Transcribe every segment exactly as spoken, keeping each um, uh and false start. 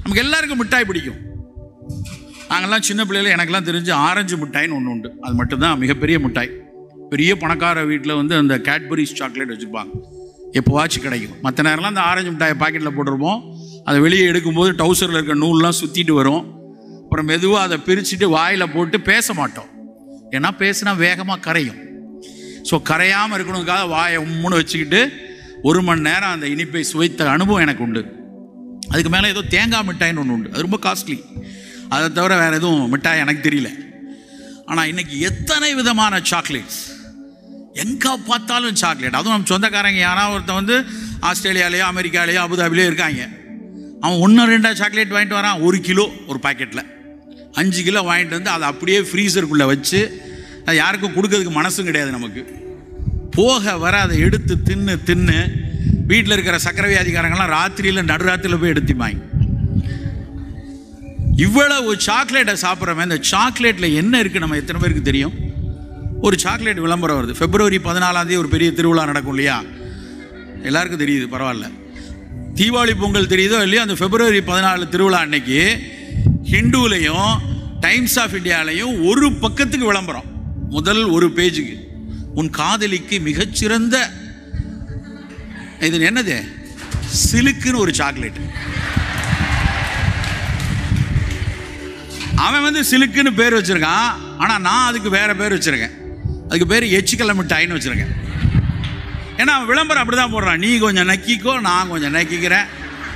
நமக்கு எல்லாருக்கும் மிட்டாய் பிடிக்கும். நாங்கள்லாம் சின்ன பிள்ளைகள் எனக்கெல்லாம் தெரிஞ்சு ஆரஞ்சு மிட்டாயின்னு ஒன்று உண்டு. அது மட்டும்தான் மிகப்பெரிய மிட்டாய். பெரிய பணக்கார வீட்டில் வந்து அந்த கேட்பரிஸ் சாக்லேட் வச்சுருப்பாங்க, எப்போவாச்சும் கிடைக்கும். மற்ற நேரம்லாம் அந்த ஆரஞ்சு மிட்டாயை பாக்கெட்டில் போட்டுருப்போம். அதை வெளியே எடுக்கும்போது டவுசரில் இருக்க நூல்லாம் சுற்றிட்டு வரும். அப்புறம் மெதுவாக அதை பிரிச்சுட்டு வாயில் போட்டு பேச மாட்டோம், ஏன்னா பேசினா வேகமாக கரையும். ஸோ கரையாமல் இருக்கணுக்காக வாயை உம்முன்னு வச்சுக்கிட்டு ஒரு மணி நேரம் அந்த இனிப்பை சுவைத்த அனுபவம் எனக்கு உண்டு. அதுக்கு மேலே ஏதோ தேங்காய் மிட்டாயின்னு ஒன்று உண்டு, அது ரொம்ப காஸ்ட்லி. அதை தவிர வேறு எதுவும் மிட்டாய் எனக்கு தெரியல. ஆனால் இன்றைக்கி எத்தனை விதமான சாக்லேட்ஸ், எங்கே பார்த்தாலும் சாக்லேட். அதுவும் நம்ம சொந்தக்காரங்க யாராவது ஒருத்தன் வந்து ஆஸ்திரேலியாலேயோ அமெரிக்காலேயோ அபுதாபிலேயோ இருக்காங்க, அவன் ஒன்று ரெண்டாக சாக்லேட் வாங்கிட்டு வரான். ஒரு கிலோ ஒரு பாக்கெட்டில் அஞ்சு கிலோ வாங்கிட்டு வந்து அதை அப்படியே ஃப்ரீசருக்குள்ளே வச்சு, அது யாருக்கும் கொடுக்கறதுக்கு மனசும் கிடையாது நமக்கு. போக வர அதை எடுத்து தின்னு தின்னு வீட்டில் இருக்கிற சக்கரை வியாதிக்காரங்களாம் ராத்திரியில் நடுராத்திரியில் போய் எடுத்துப்பாங்க. இவ்வளவு சாக்லேட்டை சாப்பிட்றவன் இந்த சாக்லேட்டில் என்ன இருக்குது நம்ம எத்தனை பேருக்கு தெரியும்? ஒரு சாக்லேட் விளம்பரம் வருது. பிப்ரவரி பதினாலாம் தேதி ஒரு பெரிய திருவிழா நடக்கும் இல்லையா, எல்லாருக்கும் தெரியுது, பரவாயில்ல. தீபாவளி பொங்கல் தெரியுதோ இல்லையோ, அந்த பிப்ரவரி பதினாலு திருவிழா அன்னைக்கு ஹிந்துலையும் டைம்ஸ் ஆஃப் இந்தியாலையும் ஒரு பக்கத்துக்கு விளம்பரம், முதல் ஒரு பேஜுக்கு, உன் காதலிக்கு மிகச்சிறந்த இது என்னது சிலுக்குன்னு ஒரு சாக்லேட். அவன் வந்து சிலுக்குன்னு பேர் வச்சிருக்கான், ஆனால் நான் அதுக்கு வேற பேர் வச்சிருக்கேன். அதுக்கு பேர் எச்சிக்கல மிட்டாயின்னு வச்சிருக்கேன். ஏன்னா அவன் விளம்பரம் அப்படிதான் போடுறான், நீ கொஞ்சம் நக்கிக்கோ நான் கொஞ்சம் நக்கிக்கிறேன்.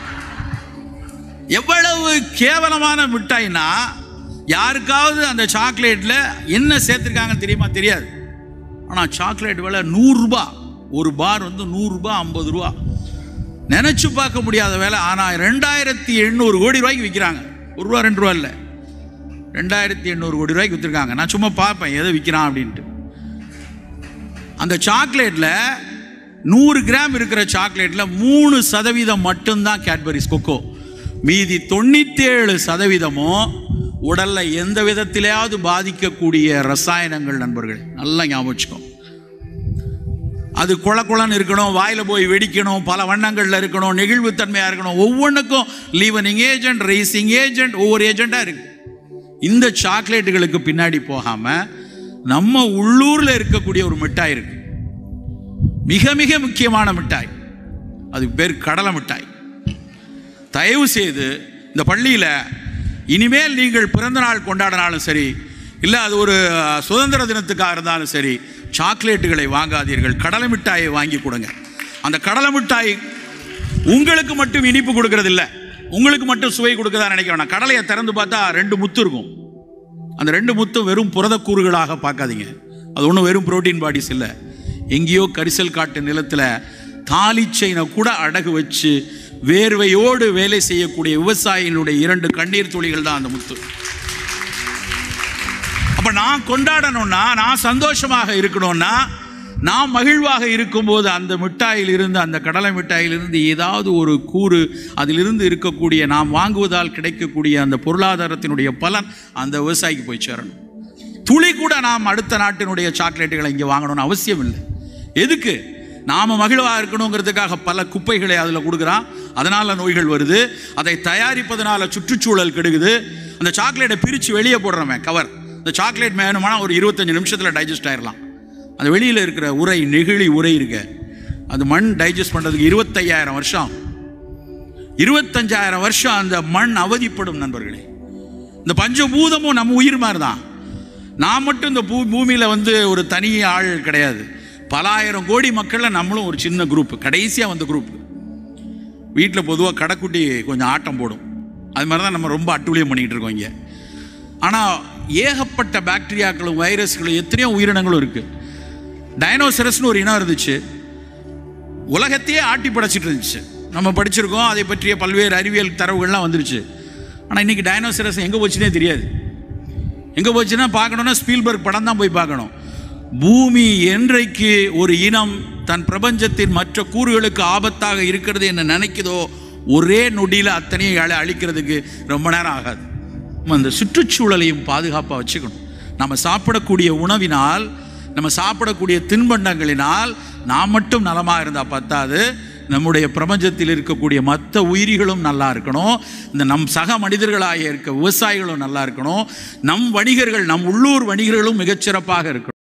எவ்வளவு கேவலமான மிட்டாய்னா, யாருக்காவது அந்த சாக்லேட்டில் என்ன சேர்த்துருக்காங்கன்னு தெரியுமா? தெரியாது. ஆனால் சாக்லேட் விலை நூறுரூபா, ஒரு பார் வந்து நூறுரூபா ஐம்பது ரூபா, நினச்சி பார்க்க முடியாத வேலை. ஆனால் ரெண்டாயிரத்தி எண்ணூறு கோடி ரூபாய்க்கு விற்கிறாங்க. ஒரு ரூபா ரெண்டு ரூபா இல்லை, ரெண்டாயிரத்தி எண்ணூறு கோடி ரூபாய்க்கு விற்றுருக்காங்க. நான் சும்மா பார்ப்பேன் எதை விற்கிறான் அப்படின்ட்டு. அந்த சாக்லேட்டில் நூறு கிராம் இருக்கிற சாக்லேட்டில் மூணு சதவீதம் மட்டும்தான் கேட்பரிஸ் கொக்கோ, மீதி தொண்ணூற்றி ஏழு சதவீதமும் உடலில் எந்த விதத்திலேயாவது பாதிக்கக்கூடிய ரசாயனங்கள். நண்பர்கள் நல்லா ஞாபகம் வச்சுக்கோ. அது குள குளன்னு இருக்கணும், வாயில் போய் வெடிக்கணும், பல வண்ணங்களில் இருக்கணும், நெகிழ்வுத்தன்மையாக இருக்கணும், ஒவ்வொன்றுக்கும் லீவனிங் ஏஜென்ட், ரேசிங் ஏஜென்ட், ஒவ்வொரு ஏஜெண்டாக இருக்கு. இந்த சாக்லேட்டுகளுக்கு பின்னாடி போகாமல் நம்ம உள்ளூரில் இருக்கக்கூடிய ஒரு மிட்டாய் இருக்கு, மிக மிக முக்கியமான மிட்டாய். அதுக்கு பேர் கடலை மிட்டாய். தயவு செய்து இந்த பள்ளியில் இனிமேல் நீங்கள் பிறந்த நாள் கொண்டாடினாலும் சரி, இல்லை அது ஒரு சுதந்திர தினத்துக்காக இருந்தாலும் சரி, சாக்லேட்டுகளை வாங்காதீர்கள், கடலை மிட்டாயை வாங்கி கொடுங்க. அந்த கடலை மிட்டாய் உங்களுக்கு மட்டும் இனிப்பு கொடுக்கறது இல்லை, உங்களுக்கு மட்டும் சுவை கொடுக்கறதா நினைக்க வேணாம். கடலையை திறந்து பார்த்தா ரெண்டு முத்து இருக்கும். அந்த ரெண்டு முத்து வெறும் புரதக்கூறுகளாக பார்க்காதீங்க, அது ஒன்றும் வெறும் புரோட்டீன் பாடிஸ் இல்லை. எங்கேயோ கரிசல் காட்டு நிலத்தில் தாலிச்சைனை கூட அடகு வச்சு வேர்வையோடு வேலை செய்யக்கூடிய விவசாயிகளுடைய இரண்டு கண்ணீர் துளிகள் தான் அந்த முத்து. அப்ப நான் கொண்டாடணும்னா, நான் சந்தோஷமாக இருக்கணும்னா, நான் மகிழ்வாக இருக்கும்போது அந்த மிட்டாயில் இருந்து, அந்த கடலை மிட்டாயிலிருந்து ஏதாவது ஒரு கூறு, அதிலிருந்து இருக்கக்கூடிய நாம் வாங்குவதால் கிடைக்கக்கூடிய அந்த பொருளாதாரத்தினுடைய பலன் அந்த விவசாயிக்கு போய் சேரணும். துளி கூட நாம் அடுத்த நாட்டினுடைய சாக்லேட்டுகளை இங்கே வாங்கணும்னு அவசியம் இல்லை. எதுக்கு? நாம் மகிழ்வாக இருக்கணுங்கிறதுக்காக பல குப்பைகளை அதில் கொடுக்குறான், அதனால் நோய்கள் வருது. அதை தயாரிப்பதனால சுற்றுச்சூழல் கெடுக்குது. அந்த சாக்லேட்டை பிரித்து வெளியே போடுறவன் கவர், இந்த சாக்லேட் வேணுமானா ஒரு இருபத்தஞ்சு நிமிஷத்தில் டைஜஸ்ட் ஆயிடலாம். அந்த வெளியில் இருக்கிற உரை, நெகிழி உரை இருக்க, அந்த மண் டைஜஸ்ட் பண்ணுறதுக்கு இருபத்தையாயிரம் வருஷம் இருபத்தஞ்சாயிரம் வருஷம் அந்த மண் அவதிப்படும். நண்பர்களே, இந்த பஞ்சபூதமும் நம்ம உயிர் மாதிரி தான். நான் மட்டும் இந்த பூ பூமியில் வந்து ஒரு தனி ஆள் கிடையாது. பல ஆயிரம் கோடி மக்களில் நம்மளும் ஒரு சின்ன குரூப், கடைசியாக வந்த குரூப். வீட்டில் பொதுவாக கடைக்குட்டி கொஞ்சம் ஆட்டம் போடும், அது மாதிரி தான் நம்ம ரொம்ப அட்டூழியம் பண்ணிக்கிட்டு இருக்கோம் இங்கே. ஆனால் ஏகப்பட்ட பாக்டீரியாக்களும் வைரஸ்களும் எத்தனையோ உயிரினங்களும் இருக்குது. டைனோசரஸ்னு ஒரு இனம் இருந்துச்சு, உலகத்தையே ஆட்டி படைச்சிட்டு இருந்துச்சு. நம்ம படிச்சிருக்கோம், அதை பற்றிய பல்வேறு அறிவியல் தரவுகள்லாம் வந்துருச்சு. ஆனால் இன்றைக்கி டைனோசரஸ் எங்கே போச்சுன்னே தெரியாது. எங்கே போச்சுன்னா பார்க்கணுன்னா ஸ்பீல்பர்க் படம் தான் போய் பார்க்கணும். பூமி என்றைக்கு ஒரு இனம் தன் பிரபஞ்சத்தின் மற்ற கூறுகளுக்கு ஆபத்தாக இருக்கிறது என்ன நினைக்குதோ, ஒரே நொடியில் அத்தனையை அழிக்கிறதுக்கு ரொம்ப நேரம் ஆகாது. அந்த சுற்றுச்சூழலையும் பாதுகாப்பாக வச்சுக்கணும். நம்ம சாப்பிடக்கூடிய உணவினால், நம்ம சாப்பிடக்கூடிய தின்பண்டங்களினால் நாம் மட்டும் நலமாக இருந்தால் பத்தாது, நம்முடைய பிரபஞ்சத்தில் இருக்கக்கூடிய மற்ற உயிரிகளும் நல்லா இருக்கணும், இந்த நம் சக மனிதர்களாக இருக்க விவசாயிகளும் நல்லா இருக்கணும், நம் வணிகர்கள் நம் உள்ளூர் வணிகர்களும் மிகச்சிறப்பாக இருக்கணும்.